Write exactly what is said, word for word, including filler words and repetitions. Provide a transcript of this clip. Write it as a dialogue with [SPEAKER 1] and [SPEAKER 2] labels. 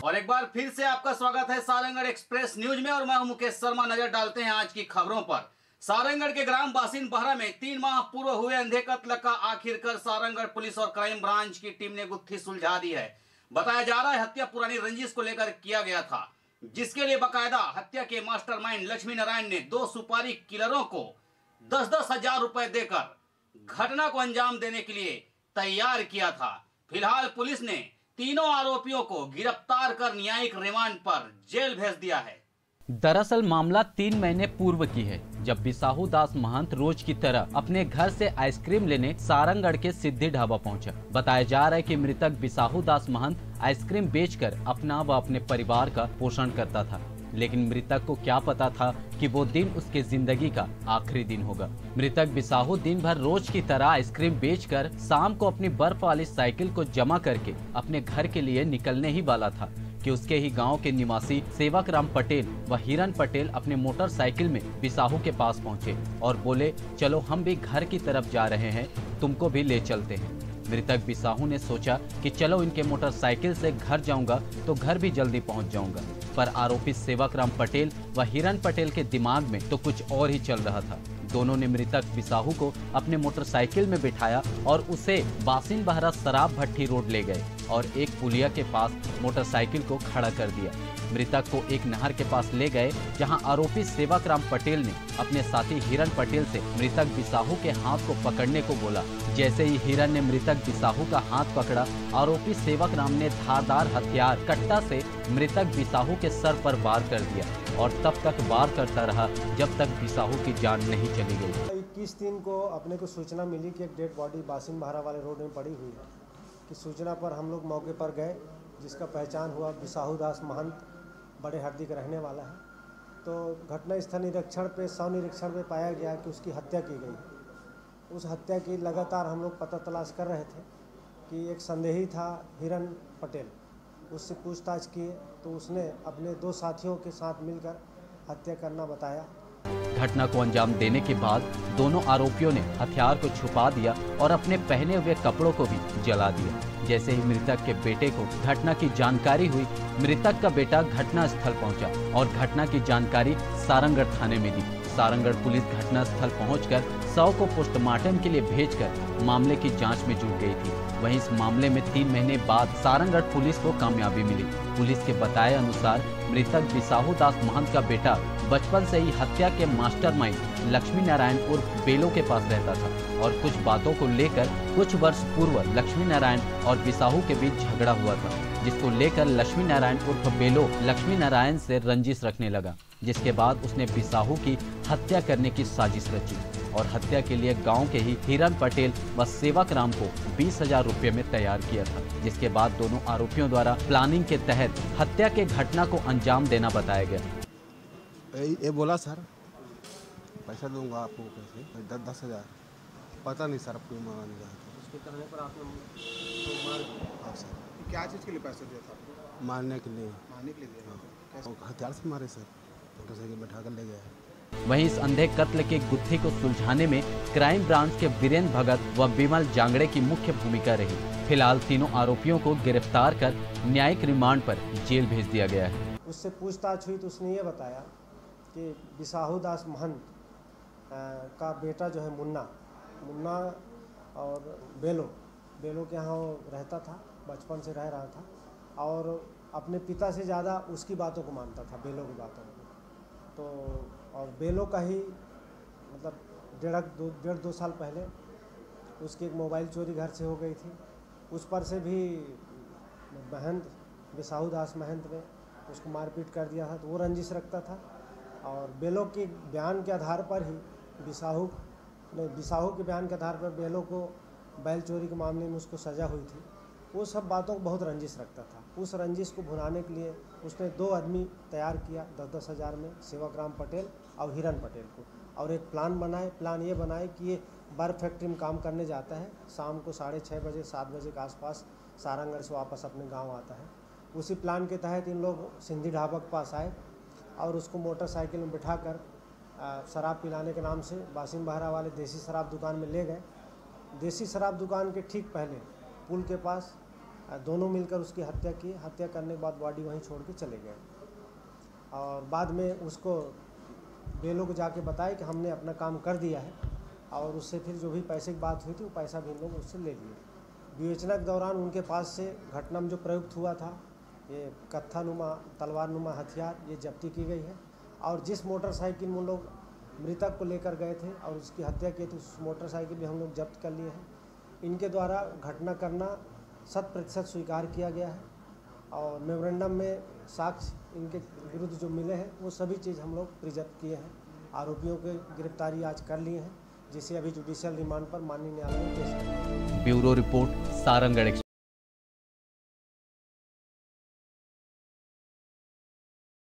[SPEAKER 1] और एक बार फिर से आपका स्वागत है सारंगगढ़ एक्सप्रेस न्यूज में और मैं हूं मुकेश शर्मा। नजर डालते हैं आज की खबरों पर। सारंगगढ़ के ग्राम बासिन बहरा में तीन माह पूर्व हुए अंधे कत्ल का आखिरकार सारंगगढ़ पुलिस और क्राइम ब्रांच की टीम ने गुत्थी सुलझा दी है। बताया जा रहा है हत्या पुरानी रंजिश को लेकर किया गया था, जिसके लिए बाकायदा हत्या के मास्टरमाइंड लक्ष्मी नारायण ने दो सुपारी किलरों को दस दस हजार रुपए देकर घटना को अंजाम देने के लिए तैयार किया था। फिलहाल पुलिस ने तीनों आरोपियों को गिरफ्तार कर न्यायिक रिमांड पर जेल भेज दिया है।
[SPEAKER 2] दरअसल मामला तीन महीने पूर्व की है, जब बिसाहू दास महंत रोज की तरह अपने घर से आइसक्रीम लेने सारंगगढ़ के सिद्धि ढाबा पहुंचा। बताया जा रहा है कि मृतक बिसाहू दास महंत आइसक्रीम बेचकर अपना व अपने परिवार का पोषण करता था, लेकिन मृतक को क्या पता था कि वो दिन उसके जिंदगी का आखिरी दिन होगा। मृतक बिसाहू दिन भर रोज की तरह आइसक्रीम बेचकर शाम को अपनी बर्फ वाली साइकिल को जमा करके अपने घर के लिए निकलने ही वाला था कि उसके ही गांव के निवासी सेवक राम पटेल व हिरन पटेल अपने मोटरसाइकिल में बिसाहू के पास पहुंचे और बोले, चलो हम भी घर की तरफ जा रहे हैं, तुमको भी ले चलते हैं। मृतक बिसाहू ने सोचा कि चलो इनके मोटरसाइकिल से घर जाऊंगा तो घर भी जल्दी पहुंच जाऊंगा, पर आरोपी सेवक राम पटेल व हिरन पटेल के दिमाग में तो कुछ और ही चल रहा था। दोनों ने मृतक बिसाहू को अपने मोटरसाइकिल में बिठाया और उसे बासिन बहरा शराब भट्टी रोड ले गए और एक पुलिया के पास मोटरसाइकिल को खड़ा कर दिया। मृतक को एक नहर के पास ले गए, जहां आरोपी सेवक राम पटेल ने अपने साथी हिरन पटेल से मृतक बिसाहू के हाथ को पकड़ने को बोला। जैसे ही हिरन ने मृतक बिसाहू का हाथ पकड़ा, आरोपी सेवक राम ने धारदार हथियार कट्टा से मृतक बिसाहू के सर पर वार कर दिया और तब तक वार करता रहा जब तक बिसाहू की जान नहीं चली गई।
[SPEAKER 3] इक्कीस दिन को अपने को सूचना मिली कि एक डेड बॉडी बासिन बहरा वाले रोड में पड़ी हुई है। कि सूचना पर हम लोग मौके पर गए, जिसका पहचान हुआ बिसाहू दास महंत बड़े हरदी का रहने वाला है। तो घटना स्थल निरीक्षण पे सौ निरीक्षण में पाया गया कि उसकी हत्या की गई। उस हत्या की लगातार हम लोग पता तलाश कर रहे थे कि एक संदेही था हिरन पटेल, उससे पूछताछ किए तो उसने अपने दो साथियों के साथ मिलकर हत्या करना बताया।
[SPEAKER 2] घटना को अंजाम देने के बाद दोनों आरोपियों ने हथियार को छुपा दिया और अपने पहने हुए कपड़ों को भी जला दिया। जैसे ही मृतक के बेटे को घटना की जानकारी हुई, मृतक का बेटा घटना स्थल पहुंचा और घटना की जानकारी सारंगगढ़ थाने में दी। सारंगगढ़ पुलिस घटना स्थल पहुंचकर शव को पोस्टमार्टम के लिए भेजकर मामले की जांच में जुट गई थी। वहीं इस मामले में तीन महीने बाद सारंगगढ़ पुलिस को कामयाबी मिली। पुलिस के बताए अनुसार मृतक बिसाहू दास महंत का बेटा बचपन से ही हत्या के मास्टरमाइंड लक्ष्मी नारायण उर्फ बेलो के पास रहता था और कुछ बातों को लेकर कुछ वर्ष पूर्व लक्ष्मी नारायण और बिसाहू के बीच झगड़ा हुआ था, जिसको लेकर लक्ष्मी नारायण उर्फ बेलो लक्ष्मी नारायण से रंजिश रखने लगा, जिसके बाद उसने बिसाहू की हत्या करने की साजिश रची और हत्या के लिए गांव के ही हिरन पटेल व सेवक राम को बीस हजार रुपये में तैयार किया था, जिसके बाद दोनों आरोपियों द्वारा प्लानिंग के तहत हत्या के घटना को अंजाम देना बताया गया।
[SPEAKER 4] ये बोला सर पैसा दूंगा आपको, कैसे दस दस हजार पता नहीं सर, आपको मांगने गया था।
[SPEAKER 3] उसके कहने पर आपने तो मार
[SPEAKER 4] हाँ सर।
[SPEAKER 3] क्या चीज़ के लिए पैसा दिया था आपको?
[SPEAKER 4] मारने के लिए।
[SPEAKER 3] मारने के लिए दिया था?
[SPEAKER 4] हाँ। हथियार से मारे सर, मोटरसाइकिल बैठा कर ले गए।
[SPEAKER 2] वहीं इस अंधे कत्ल के गुत्थी को सुलझाने में क्राइम ब्रांच के वीरेंद्र भगत व बिमल जांगड़े की मुख्य भूमिका रही। फिलहाल तीनों आरोपियों को गिरफ्तार कर न्यायिक रिमांड पर जेल भेज दिया गया है।
[SPEAKER 3] उससे पूछताछ हुई तो उसने ये बताया कि बिसाहू दास महंत का बेटा जो है मुन्ना मुन्ना और बेलो बेलो के यहाँ वो रहता था, बचपन से रह रहा था और अपने पिता से ज़्यादा उसकी बातों को मानता था, बेलो की बातों को। तो और बेलो का ही मतलब डेढ़ दो डेढ़ दो साल पहले उसकी एक मोबाइल चोरी घर से हो गई थी। उस पर से भी महंत बिसाहू दास महंत ने उसको मारपीट कर दिया था, तो वो रंजिश रखता था और बेलो के बयान के आधार पर ही बिसाहू ने बिसाहू के बयान के आधार पर बेलो को बैल चोरी के मामले में उसको सज़ा हुई थी। वो सब बातों को बहुत रंजिश रखता था। उस रंजिश को भुनाने के लिए उसने दो आदमी तैयार किया दस दस हज़ार में, सेवक राम पटेल और हिरन पटेल को, और एक प्लान बनाए। प्लान ये बनाए कि ये बर्फ फैक्ट्री में काम करने जाता है, शाम को साढ़े छः बजे सात बजे के आसपास सारंगगढ़ से वापस अपने गाँव आता है। उसी प्लान के तहत इन लोग सिंधी ढाबा के पास आए और उसको मोटरसाइकिल में बिठाकर शराब पिलाने के नाम से बासिन बहरा वाले देसी शराब दुकान में ले गए। देसी शराब दुकान के ठीक पहले पुल के पास दोनों मिलकर उसकी हत्या की। हत्या करने के बाद बॉडी वहीं छोड़ के चले गए और बाद में उसको बेलों को जाके बताया कि हमने अपना काम कर दिया है और उससे फिर जो भी पैसे की बात हुई थी वो पैसा भी इन लोग उससे ले लिए। विवेचना के दौरान उनके पास से घटना में जो प्रयुक्त हुआ था ये कत्थानुमा तलवारनुमा हथियार ये जब्ती की गई है और जिस मोटरसाइकिल में उन लोग मृतक को लेकर गए थे और उसकी हत्या की थी उस मोटरसाइकिल भी हम लोग जब्त कर लिए हैं। इनके द्वारा घटना करना शत प्रतिशत स्वीकार किया गया है और मेमोरेंडम में साक्ष्य इनके विरुद्ध जो मिले हैं वो सभी चीज़ हम लोग प्रिजर्व किए हैं। आरोपियों की गिरफ्तारी आज कर लिए हैं जिसे अभी जुडिशियल रिमांड पर माननीय न्यायालय में पेश किया।
[SPEAKER 2] Bureau report, Sarangarh express.